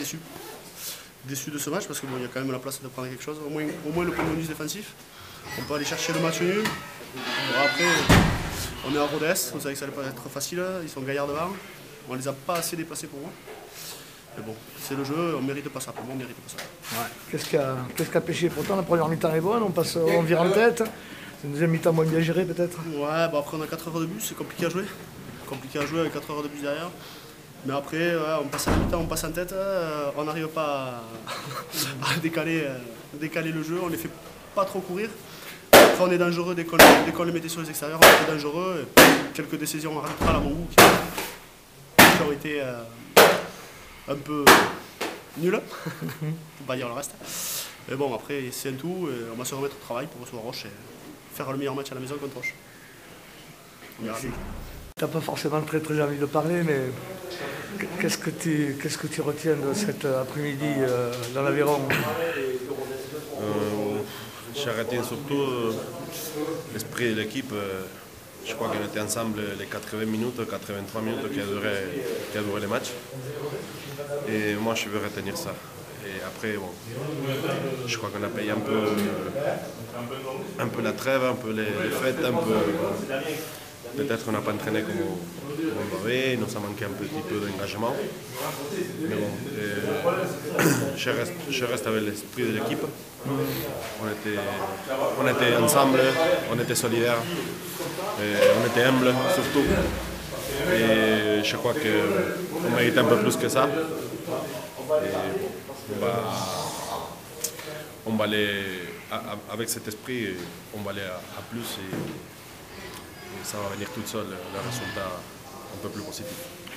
déçu. Déçu de ce match parce qu'il y a quand même la place de prendre quelque chose. Au moins le point de bonus défensif. On peut aller chercher le match nul. Bon, après, on est à Rodez, vous savez que ça va pas être facile. Ils sont gaillards devant. On les a pas assez déplacés pour moi. Mais bon, c'est le jeu, on mérite pas ça. Pour moi, on mérite pas ça. Ouais. Qu'est-ce qui a pêché? Pourtant, la première mi-temps est bonne, on vire en tête. C'est une deuxième mi-temps moins bien gérée, peut-être? Ouais, bon après, on a 4 heures de bus, c'est compliqué à jouer. Compliqué à jouer avec 4 heures de bus derrière. Mais après, ouais, on passe à la mi-temps, on passe en tête. On n'arrive pas à décaler le jeu. On les fait pas trop courir. Après, on est dangereux dès qu'on les mettait sur les extérieurs. On était dangereux. Et quelques décisions arbitrales à mon goût qui ont été un peu nul, faut pas dire le reste. Mais bon, après, c'est un tout, et on va se remettre au travail pour recevoir Roche et faire le meilleur match à la maison contre Roche. Tu n'as pas forcément très envie de parler, mais qu'est-ce que tu retiens de cet après-midi dans l'Aveyron? Je retiens surtout l'esprit de l'équipe. Je crois qu'on était ensemble les 80 minutes, 83 minutes qui a duré le match. Et moi, je veux retenir ça. Et après, bon, je crois qu'on a payé un peu la trêve, un peu les fêtes, un peu. Peut-être qu'on n'a pas entraîné comme on devait, il nous a manqué un petit peu d'engagement. Mais bon, je reste avec l'esprit de l'équipe. On était ensemble, on était solidaires, on était humbles surtout. Et je crois qu'on mérite un peu plus que ça. Et on va aller, avec cet esprit, on va aller à plus et ça va venir tout seul, le résultat un peu plus positif.